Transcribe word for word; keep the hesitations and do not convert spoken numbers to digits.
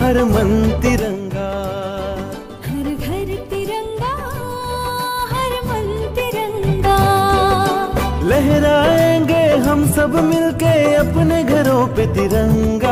हर मन तिरंगा, हर घर तिरंगा, हर मन तिरंगा। लहराएंगे हम सब मिलके अपने घरों पे तिरंगा।